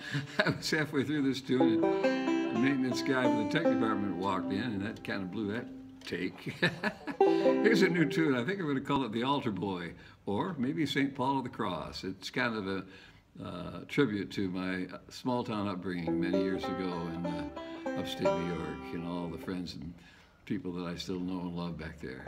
I was halfway through this tune, and the maintenance guy from the tech department walked in, and that kind of blew that take. Here's a new tune. I think I'm going to call it The Altar Boy, or maybe St. Paul of the Cross. It's kind of a tribute to my small-town upbringing many years ago in upstate New York, and all the friends and people that I still know and love back there.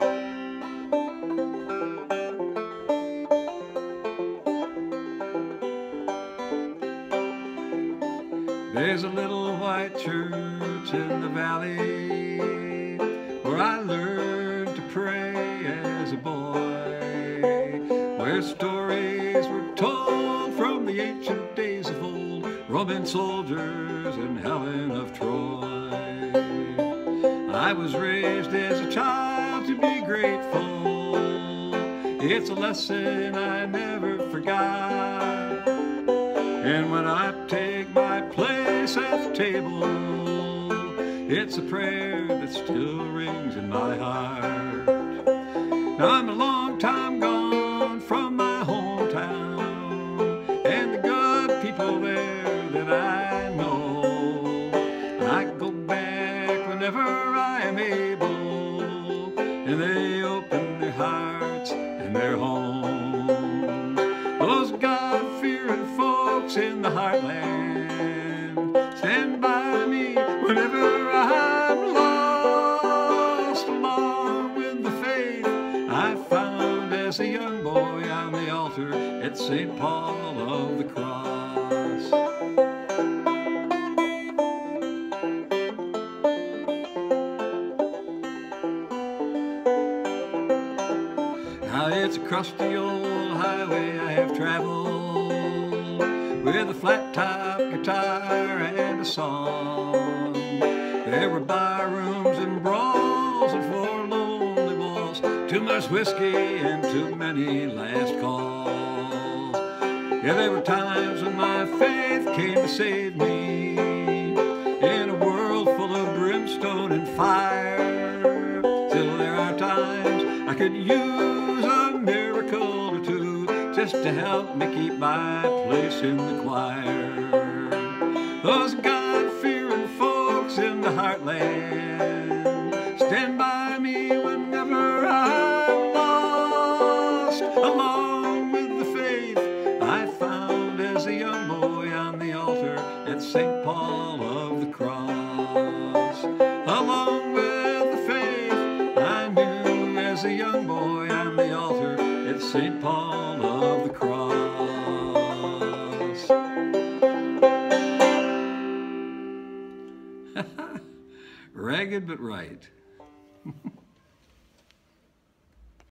There's a little white church in the valley where I learned to pray as a boy, where stories were told from the ancient days of old, Roman soldiers and Helen of Troy. I was raised as a child to be grateful. It's a lesson I never forgot. And when I take my place at the table, it's a prayer that still rings in my heart. Now I'm a long time gone from my hometown and the good people there that I know. I go back whenever I am able, and they open their hearts and their homes. Those God-fearing folks in the heartland stand by me whenever I'm lost, along with the faith I found as a young boy on the altar at St. Paul of the Cross. Now it's a crusty old highway I have traveled, with a flat-top guitar and a song. There were bar rooms and brawls and four lonely walls, too much whiskey and too many last calls. Yeah, there were times when my faith came to save me in a world full of brimstone and fire. Still there are times I could use a miracle or two just to help me keep my place in the choir. Those God-fearing folks in the heartland stand by me whenever I'm lost, along with the faith I found as a young boy on the altar at St. Paul of the Cross. Along with the faith I knew as a young boy on the altar at St. Paul of the Cross. Ragged but right.